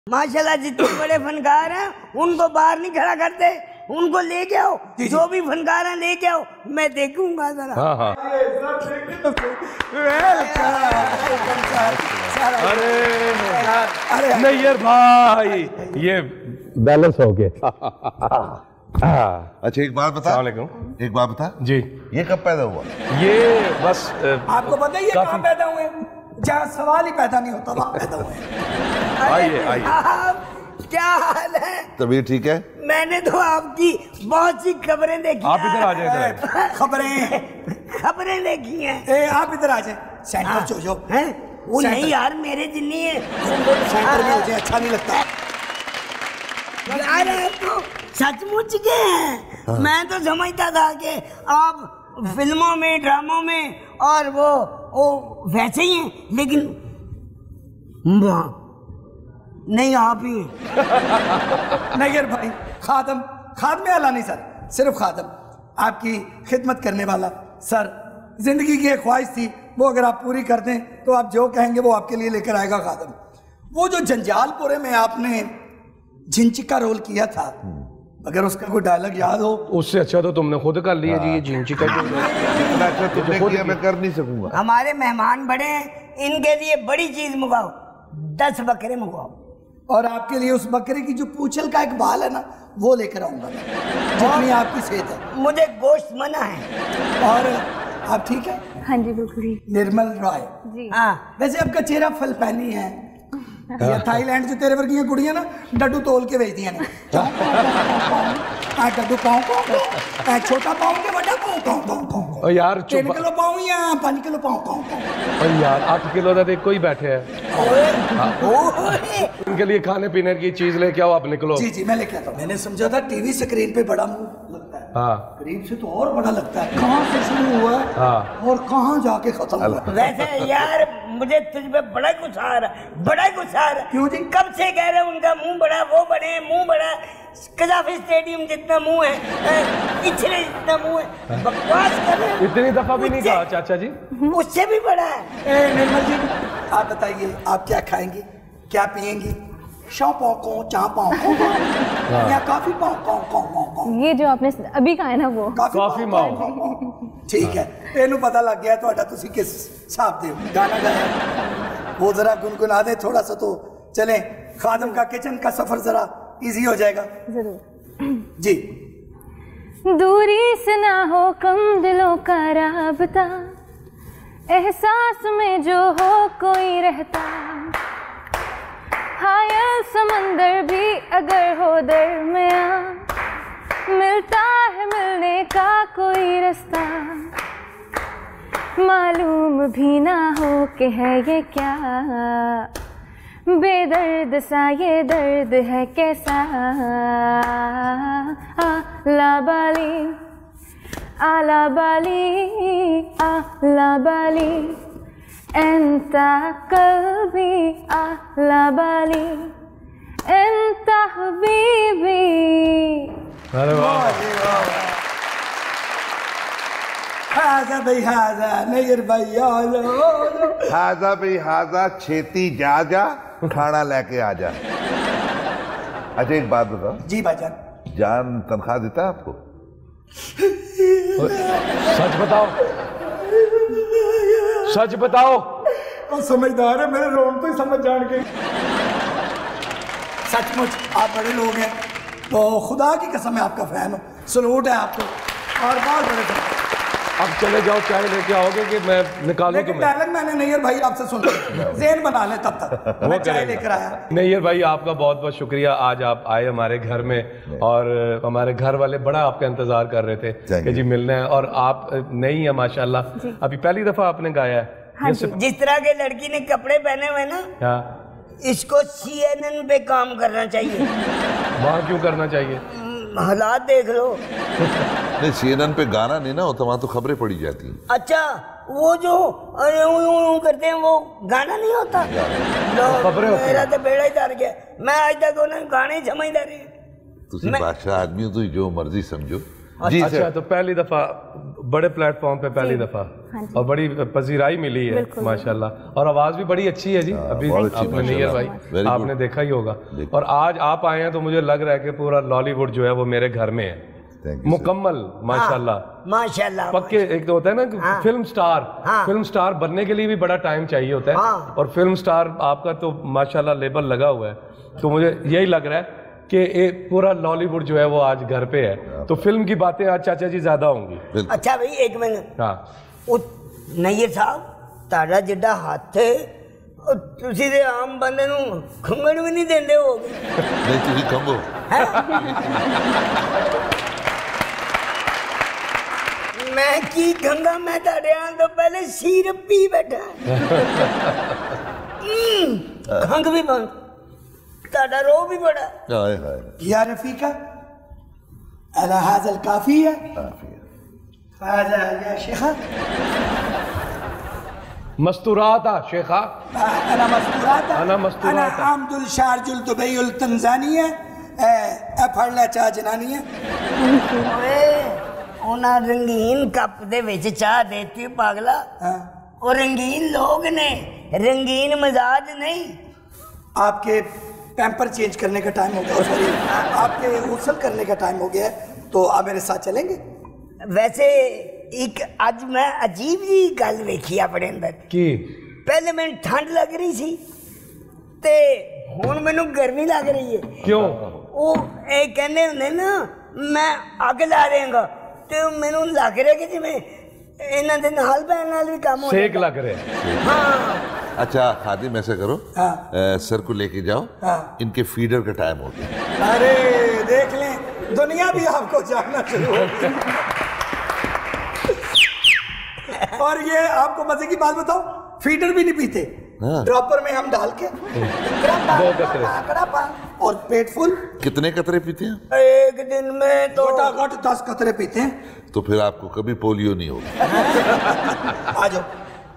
माशाल्लाह जितने बड़े फनकार हैं उनको बाहर नहीं खड़ा करते, उनको लेके आओ, जो भी फनकार हैं लेके आओ, मैं देखूंगा जरा। हाँ हाँ। अरे नैयर भाई ये बैलेंस हो गया। अच्छा एक बात बता, एक बात बता जी, ये कब पैदा हुआ? ये बस आपको पता है ये कहाँ पैदा हुए? जहाँ सवाल ही पैदा नहीं होता वहाँ पैदा हुए। आइए आइए। क्या हाल है? तबीयत ठीक है? मैंने तो आपकी बहुत सी खबरें देखी। आप इधर आ जाए। खबरें देखी हैं। आप इधर आ जाए, सेंटर चो जो हैं वो नहीं यार, मेरे जिन्नी है सेंटर में हो जाए, अच्छा नहीं लगता यार। तो सचमुच के हैं। मैं तो समझता था कि आप फिल्मों में, ड्रामों में और वो वैसे ही हैं, लेकिन नहीं आप ही नैयर भाई खादम आला नहीं सर, सिर्फ खादम, आपकी खिदमत करने वाला सर। जिंदगी की एक ख्वाहिश थी, वो अगर आप पूरी कर दें तो आप जो कहेंगे वो आपके लिए लेकर आएगा खादम। वो जो जंजालपुरे में आपने झिंची का रोल किया था, अगर उसका कोई डायलॉग याद हो। उससे अच्छा तो तुमने खुद कर लिया जी, ये झिंची का जितना अच्छा तुमने किया मैं कर नहीं सकूंगा। हमारे मेहमान बड़े हैं, इनके लिए बड़ी चीज मंगाओ, 10 बकरे मंगवाओ। और आपके लिए उस बकरे की जो पूंछल का एक बाल है ना, वो लेकर आऊंगा जितनी आपकी सेहत है। मुझे गोश्त मना है। और आप ठीक है? हाँ जी बिल्कुल। निर्मल रॉय जी। हाँ, वैसे आपका चेहरा फलपैनी है। ये थाईलैंड जो तेरे वर्गियां कुड़ियां ना डड्डू तोल के भेजती हैं डड्डू पाँव को छोटा पाँव के बड़ा पाँव यार 3 किलो पाँव या 5 किलो पाँव यार 8 किलो का कोई बैठे है। इनके लिए खाने पीने की चीज लेके आओ, आप निकलो। जी जी मैं लेके आता हूँ। मैंने समझा था टीवी स्क्रीन पे बड़ा मुंह लगता है, हाँ करीब से तो और बड़ा लगता है। कहाँ से शुरू हुआ और कहाँ जाके खत्म हुआ? वैसे यार मुझे तुझ पे बड़ा गुस्सा आ रहा, बड़ा गुस्सा आ रहा। क्यों जी? कब से कह रहे उनका मुंह बड़ा, वो बड़े मुंह बड़ा, कजाफी स्टेडियम जितना मुंह है, इतने जितना मुंह है, बकवास कर रहे हैं। इतनी दफा भी नहीं कहा चाचा जी, उससे भी बड़ा है। निर्मल जी आप बताइए, आप क्या खाएंगी, क्या पिएंगी? शाव पाव को, चाह पाव को, या काफी पाव को? ये जो आपने अभी कहा है ना, वो काफी माओ। ठीक है, तेनू पता लग गया तो तुसी किस हिसाब दे गाना गाया, वो जरा गुनगुना दे थोड़ा सा तो चले। खादम का किचन का सफर जरा इजी हो जाएगा। जरूर जी। दूरी से ना हो कम दिलों का राबता, एहसास में जो हो कोई रहता, हायल समंदर भी अगर हो दरमिया, मिलता है मिलने का कोई रास्ता, मालूम भी ना हो कि है ये क्या, बेदर्द सा ये दर्द है कैसा, आला बाली आला बाली आला बाली एंता कल्बी आला बाली एंता हबीबी। अरे वाह, हाजा भाई हाजा, नैयर भाई हाजा भाई हाजा, छेती जा जा, खाना लेके आ जा। अच्छा एक बात बताओ जी भाईजान, जान तनख्वाह देता है आपको? सच बताओ, सच बताओ। तो समझदार है, मेरे रोन तो ही समझ जान के। सचमुच आप बड़े लोग हैं, तो खुदा की कसम है आपका फैन हूँ, सलूट है आपको और बहुत बड़े फैन। अब चले जाओ, चाय लेके आओगे कि मैं निकालूं तुम्हें? डायलॉग मैंने नैयर भाई आपसे सुना, ज़हन बना ले तब तक मैं चाय लेकर आया। नैयर भाई आपका बहुत बहुत शुक्रिया, आज आप आए हमारे घर में और हमारे घर वाले बड़ा आपका इंतजार कर रहे थे कि जी मिलना है, और आप नहीं है माशाल्लाह, अभी पहली दफा आपने गाया है। हाँ जिस तरह के लड़की ने कपड़े पहने हुए ना, इसको CNN पे काम करना चाहिए। वहाँ क्यों करना चाहिए? हालात देख लो। नहीं CNN पे गाना नहीं ना होता, वहाँ तो खबरें पड़ी जाती हैं। अच्छा वो जो करते हैं वो गाना नहीं होता, मेरा तो बेड़ा ही तार गया, मैं आज तक उन्हें गाने ही समझता रही। तुसी बादशाह आदमी हो तो जो मर्जी समझो। अच्छा तो पहली दफा बड़े प्लेटफॉर्म पे पहली दफा और बड़ी पजीराई मिली है माशाल्लाह, और आवाज भी बड़ी अच्छी है जी। अभी आपने नैयर भाई आपने देखा ही होगा, और आज आप आए हैं तो मुझे लग रहा है कि पूरा लॉलीवुड जो है वो मेरे घर में है मुकम्मल माशाल्लाह। माशाल्लाह पक्के एक तो होता है ना फिल्म स्टार बनने के लिए भी बड़ा टाइम चाहिए होता है, और फिल्म स्टार आपका तो माशाल्लाह लेबल लगा हुआ है, तो मुझे यही लग रहा है कि एक पूरा लॉलीवुड जो है वो आज घर पे है, तो फिल्म की बातें आज चाचा जी ज्यादा होंगी। अच्छा भाई एक मिनट, हाँ नैयर साहब ताड़ा जिड्डा हाथ है ਤੁਸੀਂ ਦੇ ਆਮ ਬੰਦੇ ਨੂੰ ਖੰਗਣ ਵੀ ਨਹੀਂ ਦਿੰਦੇ ਹੋਗੇ। ਨਹੀਂ ਤੁਸੀਂ ਖੰਗੋ। मैं की खंगा, मैं ताड़े आने तो पहले सिरप पी बैठा। खंग भी बंद, ताड़ा रो भी बड़ा। हाय हाय या रफीका अला हाज़ल काफी है हाज़ा या शेखा मस्तूराता शेखा अना मस्तूराता अना आमदुल शारजुल दुबईउल तंजानिया फड़ला चा जनानिया। उन्हें रंगीन कप दे विच चाह देती पागला, और रंगीन लोग ने, रंगीन मिजाज नहीं। आपके पैम्पर चेंज करने का टाइम हो गया, सॉरी आपके गुस्ल करने का टाइम हो गया है, तो आप मेरे साथ चलेंगे। वैसे एक आज मैं अजीब जी गल वेखी अपने अंदर की, पहले मैंने ठंड लग रही सी ते हुण मैनू गर्मी लग रही है। क्यों? वो कहने होंदे ना मैं अग ला देंगा, तो मैनू लग रहा कि जिवें इन्हां दे नाल पैण नाल भी काम हो सेक लग रहा है। हाँ अच्छा खादिम ऐसे करो, सर को लेके जाओ, इनके फीडर का टाइम हो गया। अरे देख लें दुनिया भी आपको जानना शुरू हो गई। और ये आपको मजे की बात बताओ, फीडर भी नहीं पीते, ड्रॉपर में हम डाल के 2 कतरे और पेट फुल। कितने कतरे पीते हैं? एक दिन में तो 10 कतरे पीते हैं। तो फिर आपको कभी पोलियो नहीं होगा। आ जाओ।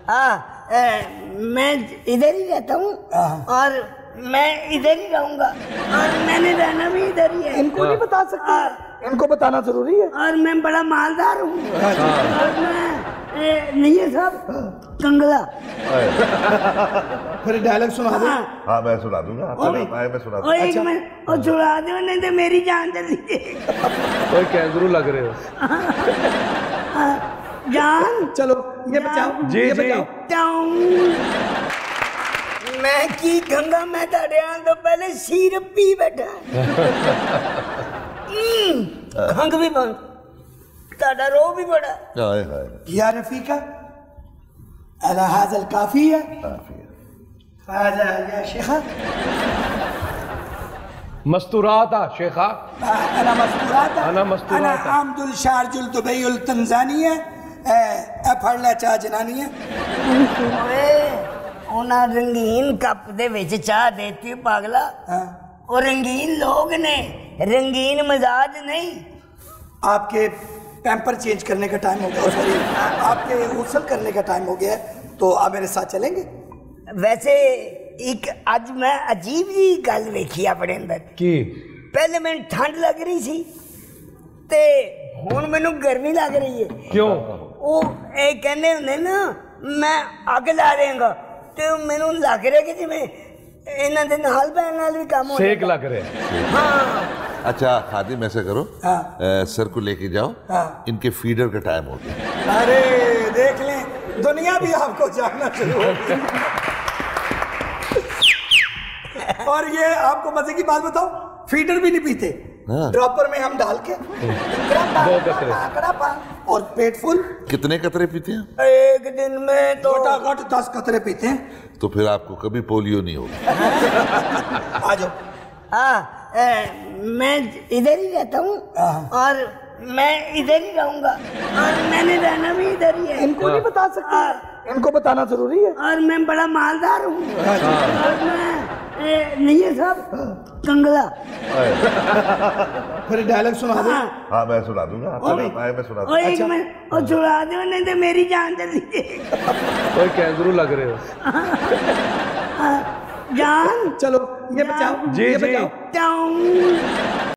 मैं इधर ही रहता हूँ और मैं इधर ही रहूंगा, और मैंने रहना भी इधर ही है। इनको नहीं बता सकते, इनको बताना जरूरी है। और मैं बड़ा मालदार हूँ, और मैं नैयर साहब कंगला। फिर डायलॉग सुना दो। हाँ मैं सुना दूंगा आपको, मैं सुना दूंगा। एक मिनट और सुना दो, नहीं तो मेरी जान चली कोई कैंगरू लग रहे हो। जान चलो ये बचाओ जी ये जी बचाओ। मैं की गंगा, मैं ताड़े आने तो पहले सिरप पी बैठा। खंग भी बंद, ताड़ा रो भी बड़ा। हाय हाय या रफीका अला हाज़ल काफी है हाज़ा या शेखा मस्तूराता शेखा अना मस्तूराता अना आमदुल शारजुल दुबईउल तंजानिया फड़ला चा जनानिया। उन्हें रंगीन कप दे विच चाह देती पागला, और रंगीन लोग ने, रंगीन मिजाज नहीं। आपके पैम्पर चेंज करने का टाइम हो गया, सॉरी आपके गुस्ल करने का टाइम हो गया है, तो आप मेरे साथ चलेंगे। वैसे एक आज मैं अजीब जी गल वेखी अपने अंदर की, पहले मैंने ठंड लग रही सी ते हुण मैनू गर्मी लग रही है। क्यों? वो कहने होंदे ना मैं अग ला देंगा, तो मैनू लग रहा कि जिवें इन्हां दे नाल पैण नाल भी काम हो सेक लग रहा है। हाँ अच्छा खादिम ऐसे करो, सर को लेके जाओ, इनके फीडर का टाइम हो गया। अरे देख लें दुनिया भी आपको जानना शुरू हो गई। और ये आपको मजे की बात बताओ, फीडर भी नहीं पीते, ड्रॉपर में हम डाल के 2 कतरे और पेट फुल। कितने कतरे पीते हैं? एक दिन में तो 10 कतरे पीते हैं। तो फिर आपको कभी पोलियो नहीं होगा। आ जाओ। मैं इधर ही रहता हूँ, और मैं इधर ही रहूंगा, और मैंने रहना भी इधर ही है। इनको नहीं बता सकते, इनको बताना जरूरी है। और मैं बड़ा मालदार हूँ, और मैं नैयर साहब कंगला। फिर डायलॉग सुना दो। हाँ मैं सुना दूंगा आपको, मैं सुना दूंगा। एक मिनट और सुना दो, नहीं तो मेरी जान चली। कोई कैंगरू लग रहे हो। जान चलो ये बचाओ जी ये जी बचाओ। जाऊं